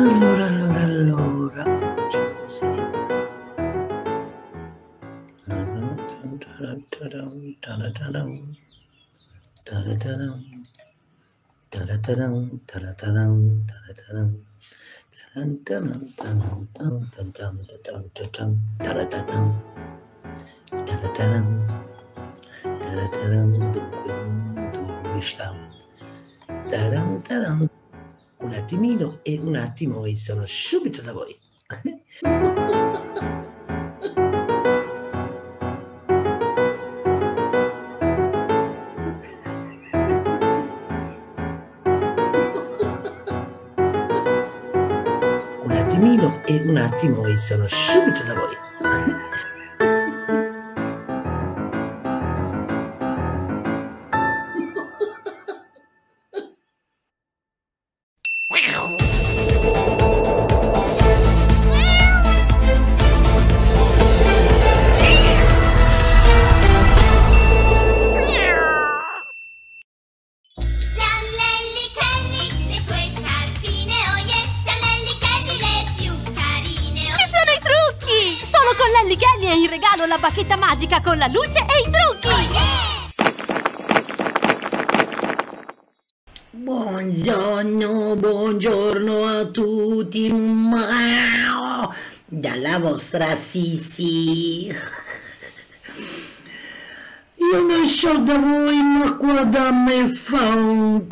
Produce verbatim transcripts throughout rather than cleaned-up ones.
Allora, allora, allora, facciamo così. Dunque, dove sta? Taran, taran. Un attimino e un attimo e sono subito da voi. Un attimino e un attimo e sono subito da voi. Kelly è in regalo la bacchetta magica con la luce e i trucchi! Oh, yeah! Buongiorno, buongiorno a tutti, dalla vostra Sisi. Io non so da voi, ma qua da me fa un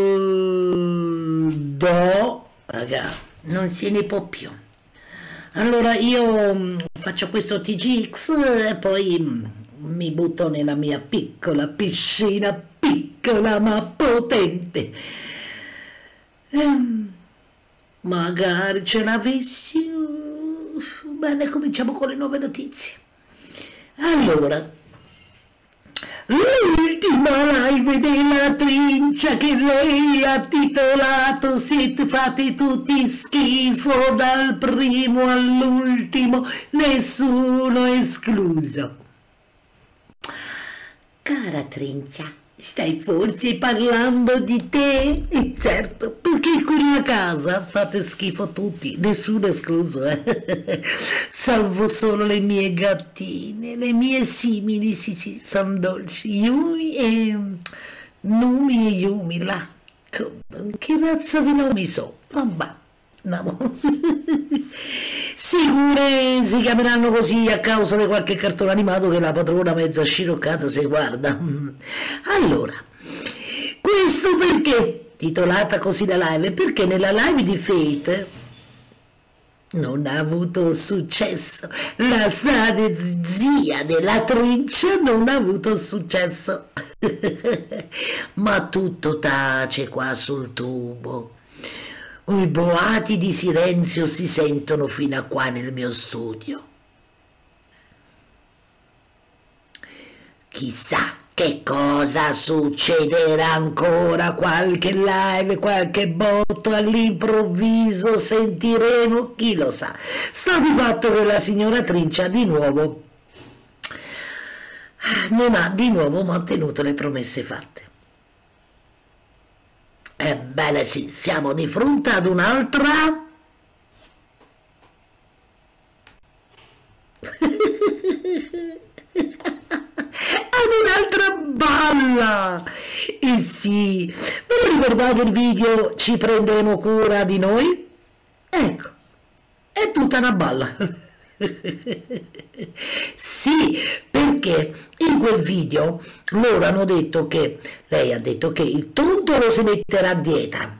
caldo. Raga, non se ne può più. Allora io faccio questo T G X e poi mi butto nella mia piccola piscina, piccola ma potente. Ehm, magari ce l'avessi. Bene, cominciamo con le nuove notizie. Allora, l'ultima live della Trincia che lei ha titolato "Siete fate tutti schifo dal primo all'ultimo, nessuno escluso". Cara Trincia, stai forse parlando di te? E certo, perché in quella casa fate schifo tutti, nessuno escluso, eh? Salvo solo le mie gattine, le mie simili, sì sì, sono dolci, Yumi e Numi e Yumi, là, che razza di nomi so, vabbè, no. Sicure si chiameranno così a causa di qualche cartone animato che la padrona mezza sciroccata si guarda. Allora, questo perché titolata così la live? Perché nella live di Fate non ha avuto successo, la zia della Trincia non ha avuto successo, ma tutto tace qua sul tubo. I boati di silenzio si sentono fino a qua nel mio studio. Chissà che cosa succederà ancora, qualche live, qualche botto all'improvviso sentiremo, chi lo sa. Sta di fatto che la signora Trincia di nuovo non ha di nuovo mantenuto le promesse fatte. Ebbene sì, siamo di fronte ad un'altra ad un'altra balla. E sì, ve lo ricordate il video "Ci prenderemo cura di noi"? Ecco, è tutta una balla. Sì, perché in quel video loro hanno detto che lei ha detto che il tontolo si metterà a dieta.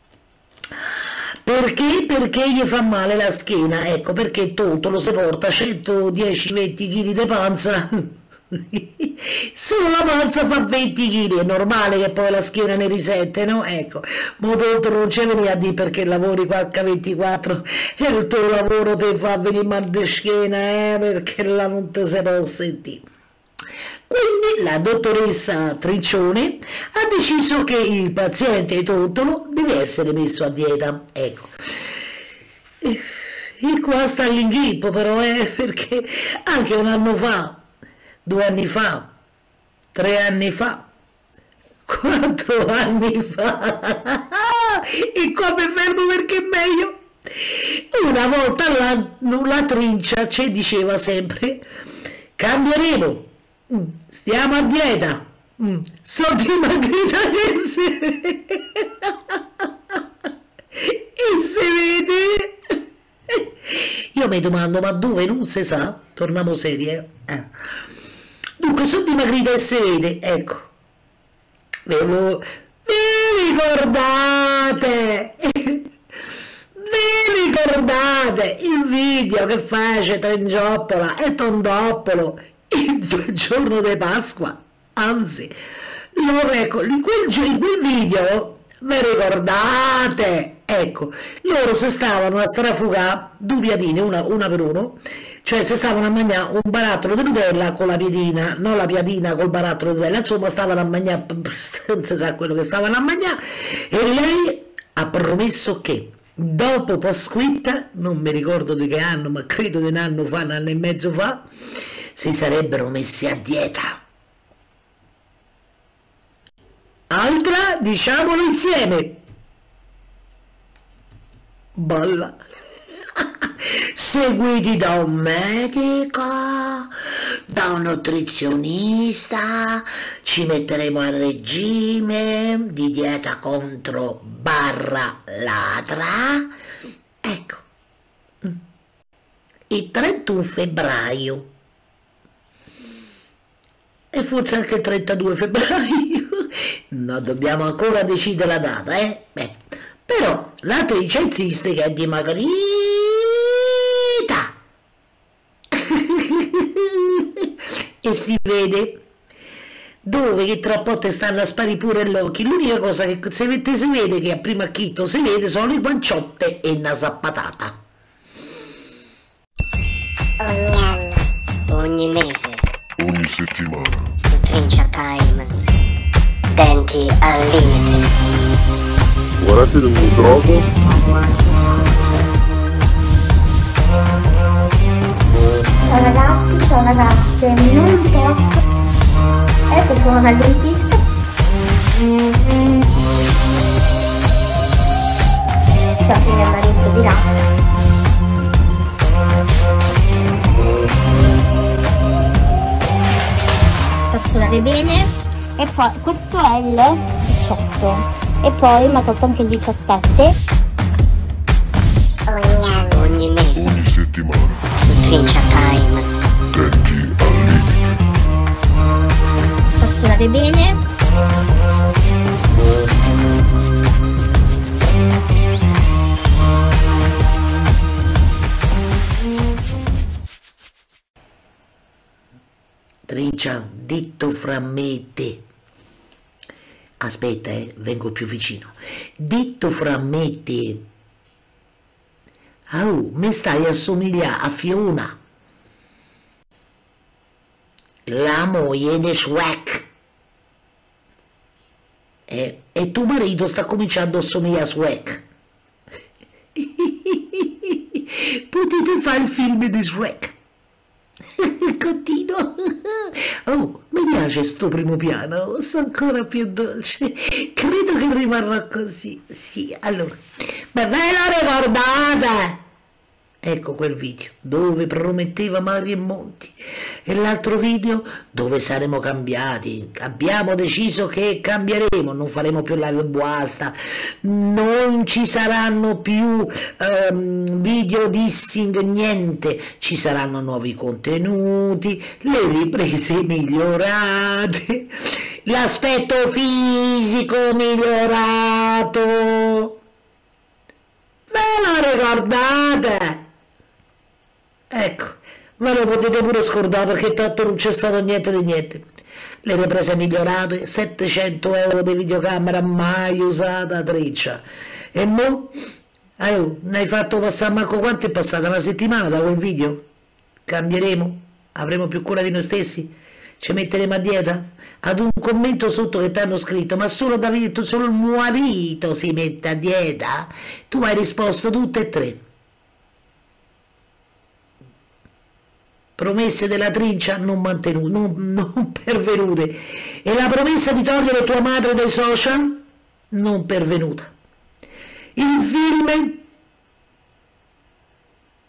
Perché? Perché gli fa male la schiena. Ecco perché il tontolo si porta centodieci venti chili di panza. Solo la panza fa venti chili, è normale che poi la schiena ne risente, no? Ecco, ma tontolo non c'è venire a dire perché lavori qua acca ventiquattro e il tuo lavoro ti fa venire mal di schiena, eh? Perché là non ti si può sentire. Quindi la dottoressa Trincione ha deciso che il paziente tontolo deve essere messo a dieta. Ecco, e qua sta l'inghippo però, eh? Perché anche un anno fa, due anni fa, tre anni fa, quattro anni fa, e qua mi fermo perché è meglio, Una volta la, la Trincia ci diceva sempre: cambieremo, mm, stiamo a dieta, mm, sono dimagrita che si vede. E si vede. Io mi domando, ma dove non si sa? Torniamo serie. Eh. Dunque, sono dimagrita e si vede, ecco. Ve lo... Vi ricordate? Vi ricordate il video che fece Trincioppola e Tondoppolo il giorno di Pasqua? Anzi, lo, ecco, in quel, in quel video, vi ricordate? Ecco, loro si stavano a strafugare due piadine, una, una per uno, cioè si stavano a mangiare un barattolo di Nutella con la piadina, non la piadina col barattolo di Nutella, insomma stavano a mangiare, non si sa quello che stavano a mangiare, e lei ha promesso che dopo Pasquetta, non mi ricordo di che anno, ma credo di un anno fa, un anno e mezzo fa, si sarebbero messi a dieta. Altra, diciamolo insieme. Balla. Seguiti da un medico, da un nutrizionista, ci metteremo a regime di dieta contro barra ladra. Ecco, il trentuno febbraio e forse anche il trentadue febbraio, no, dobbiamo ancora decidere la data, eh? Beh, però la Trincia insiste che è dimagrita. E si vede dove che tra po' te stanno a spari pure gli occhi. L'unica cosa che se mette si vede, che a primo acchito si vede, sono le guanciotte e una zappatata. Ogni anno, ogni mese, ogni settimana, su Trincia Time, denti al limite. Guardate il microfono. Ciao ragazzi, ciao ragazze, non troppo. Adesso sono dal dentista. C'è il mio marito di là. Spazzolare bene. E poi questo è il diciotto. E poi mi ha tolto anche il diciassette. Ogni anno, ogni mese, Ogni settimana, su Trincia Time, denti al limite. Spazzolare bene. Trincia, detto fra me e te. Aspetta, eh, vengo più vicino. Detto fra me e te. Oh, mi stai a somigliare a Fiona, la moglie di Shrek. E, e tuo marito sta cominciando a somigliare a Shrek. Potete fare il film di Shrek. Continuo. Oh, mi piace sto primo piano, sono ancora più dolce. Credo che rimarrà così. Sì, allora, ma ve lo ricordate? Ecco quel video dove prometteva mari e monti, e l'altro video dove saremo cambiati. Abbiamo deciso che cambieremo, non faremo più live buasta, non ci saranno più um, video dissing, niente, ci saranno nuovi contenuti, le riprese migliorate, l'aspetto fisico migliorato. Ve lo ricordate? Ecco, ve lo potete pure scordare perché tanto non c'è stato niente di niente. Le riprese migliorate, settecento euro di videocamera mai usata, Trincia. E mo? Oh, ne hai fatto passare manco quanto è passata? Una settimana da quel video? Cambieremo? Avremo più cura di noi stessi? Ci metteremo a dieta? Ad un commento sotto che ti hanno scritto: ma solo Davide, solo il marito si mette a dieta? Tu hai risposto tutte e tre. Promesse della Trincia non mantenute, non, non pervenute. E la promessa di togliere tua madre dai social non pervenuta. Il film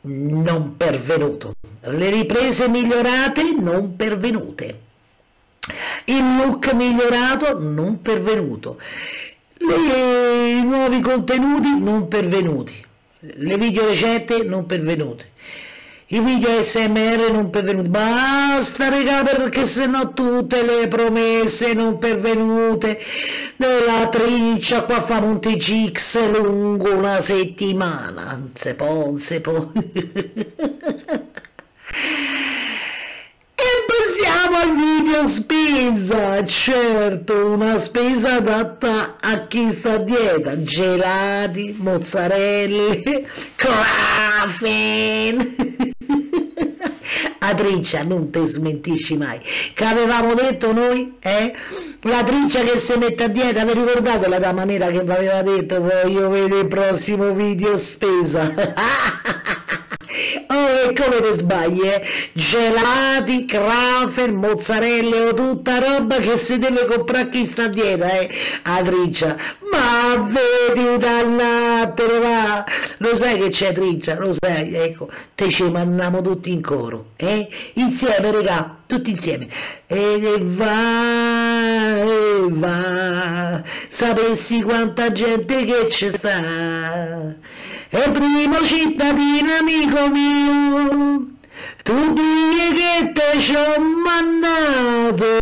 non pervenuto, le riprese migliorate non pervenute, il look migliorato non pervenuto, le, i nuovi contenuti non pervenuti, le video ricette non pervenute, i video A S M R non pervenuti. Basta regà, perché sennò tutte le promesse non pervenute della trincia qua fa Monte X lungo una settimana, non se può, non se può. E passiamo al video spesa, certo, una spesa adatta a chi sta a dieta, gelati, mozzarelle, Krafen. La trincia, non te smentisci mai, che avevamo detto noi, eh? La trincia che si mette a dieta, vi ricordate la dama nera che vi aveva detto voglio vedere il prossimo video spesa? Oh, e come te sbagli, eh? Gelati, Krafen, mozzarelle o tutta roba che si deve comprare chi sta a dieta, eh? La trincia, ma vedi dannatene, va, lo sai che c'è trincia, lo sai, ecco, te ci mandiamo tutti in coro, eh? Insieme, regà, tutti insieme, e va, e va, sapessi quanta gente che ci sta. E primo cittadino amico mio, tu digli che te ci ho mandato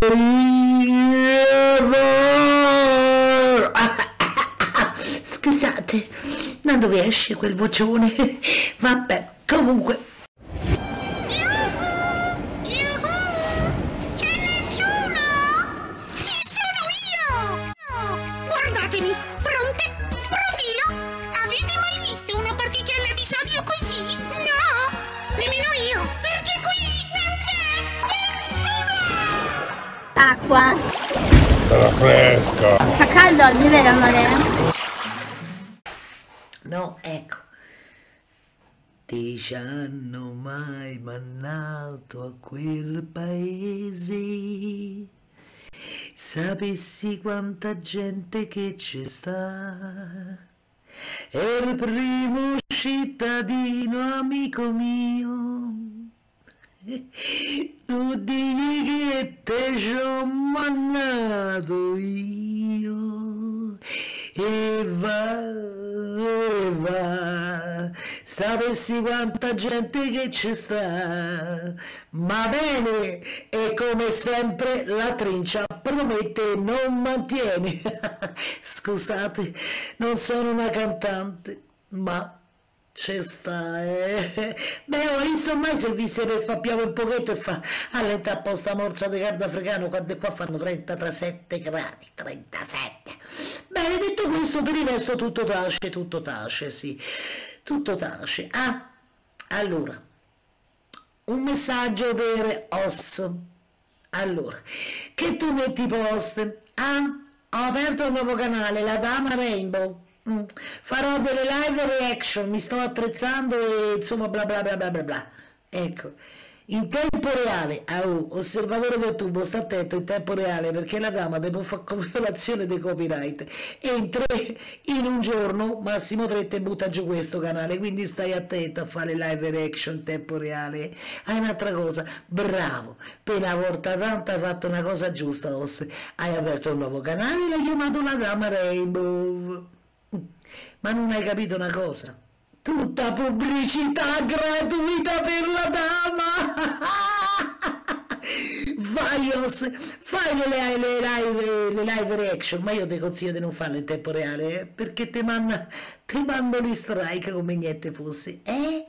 io. Scusate, da dove esce quel vocione? Vabbè, comunque. C'è nessuno? Ci sono io! Guardatemi, fronte, profilo. Avete mai visto una particella di sodio così? No, nemmeno io, perché qui non c'è nessuno! Acqua. Era fresca. Fa caldo oggi, vero amore? No, ecco. Ti ci hanno mai mandato a quel paese? Sapessi quanta gente che ci sta. È il primo cittadino amico mio. Tu digli che te ci ho mandato io. E va, e va, sapessi quanta gente che ci sta, ma bene, e come sempre la trincia promette e non mantiene. Scusate, non sono una cantante, ma ci sta, eh. Beh, ho visto mai servizi per fa piove un pochetto e fa allenta apposta morsa di cardo africano quando qua fanno trentasette gradi, trentasette. Bene, detto questo, per il resto tutto tace, tutto tace, sì, tutto tace. Ah, allora, un messaggio per Os. Allora, che tu metti post? Ah, ho aperto un nuovo canale, la Dama Rainbow. Mm. Farò delle live reaction, mi sto attrezzando e insomma bla bla bla bla bla bla. Ecco, in tempo reale, au, osservatore del tubo, sta attento in tempo reale perché la dama deve fare violazione dei copyright. Entra in un giorno, massimo tre, te butta giù questo canale, quindi stai attento a fare live reaction in tempo reale. Hai un'altra cosa, bravo, per una volta tanto hai fatto una cosa giusta, Os. Hai aperto un nuovo canale e l'hai chiamato la Dama Rainbow. Ma non hai capito una cosa? Tutta pubblicità gratuita per la dama! Vai Os, fai le, le, live, le live reaction, ma io ti consiglio di non farle in tempo reale, eh? Perché ti manda, ti mando gli strike come niente fosse, eh?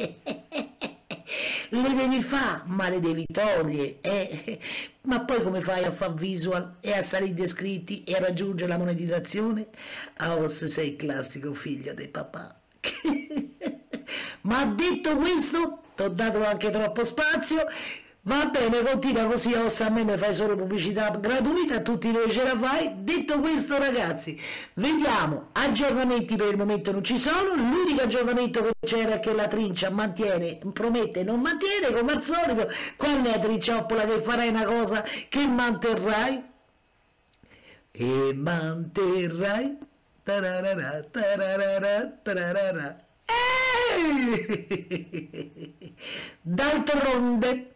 Le devi fare, ma le devi togliere, eh? Ma poi come fai a fare visual e a salire gli iscritti e a raggiungere la monetizzazione? Ah, Os, sei il classico figlio dei papà. Ma detto questo, ti ho dato anche troppo spazio. Va bene, continua così, Os, a me mi fai solo pubblicità gratuita, a tutti noi ce la fai. Detto questo, ragazzi, vediamo, aggiornamenti per il momento non ci sono, l'unico aggiornamento che c'era è che la trincia mantiene, promette e non mantiene, come al solito. Qual è la trincioppola che farai una cosa che manterrai? E manterrai, tararara, tararara, tararara. Eh! D'altronde,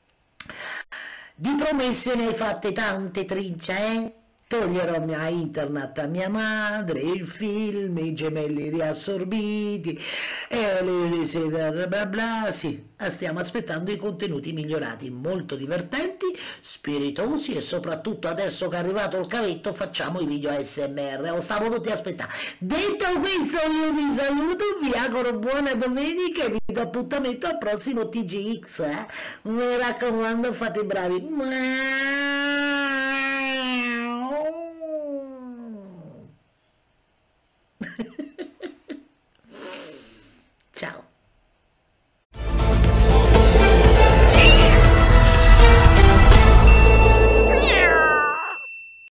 di promesse ne hai fatte tante, Trincia, eh? Toglierò a internet a mia madre, il film, i gemelli riassorbiti, e le bla bla, sì, stiamo aspettando i contenuti migliorati, molto divertenti, spiritosi e soprattutto adesso che è arrivato il cavetto facciamo i video A S M R, lo stavo tutti aspettando. Detto questo io vi saluto, vi auguro buona domenica e vi do appuntamento al prossimo T G X, eh? Mi raccomando, fate i bravi. Meow.